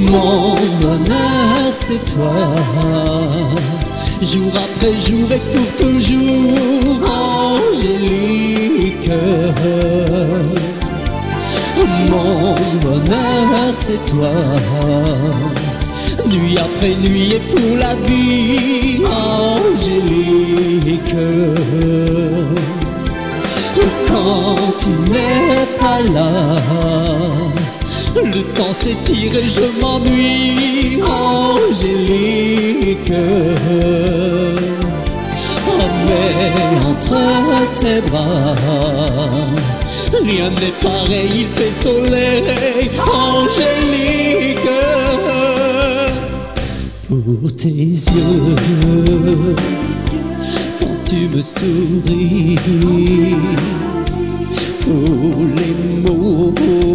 Mon bonheur c'est toi, jour après jour et pour toujours, Angélique. Mon bonheur c'est toi, nuit après nuit et pour la vie, Angélique. Quand tu n'es pas là, le temps s'étire et je m'ennuie, Angélique. Mais entre tes bras, rien n'est pareil, il fait soleil, Angélique. Pour tes yeux, quand tu me souris, pour les mots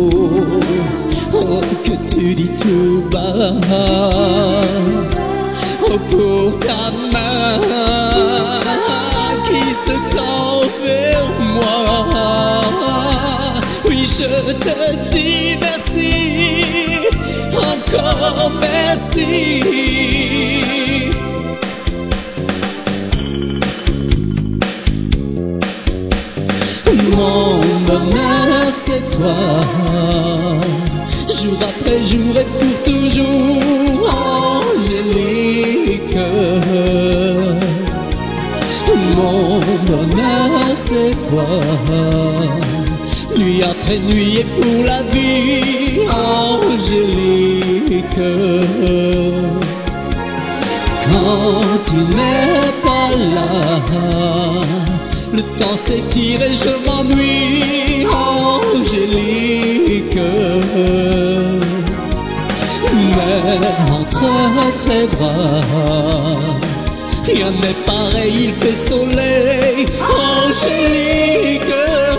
que tu dis tout bas, pour ta main qui se tend vers moi. Oui, je te dis merci, encore merci. Mon bonheur c'est toi, jour après jour et pour toujours, Angélique. Mon bonheur c'est toi, nuit après nuit et pour la vie, Angélique. Quand tu n'es pas là, le temps s'étire et je m'ennuie, Angélique. Mais entre tes bras, rien n'est pareil, il fait soleil, Angélique.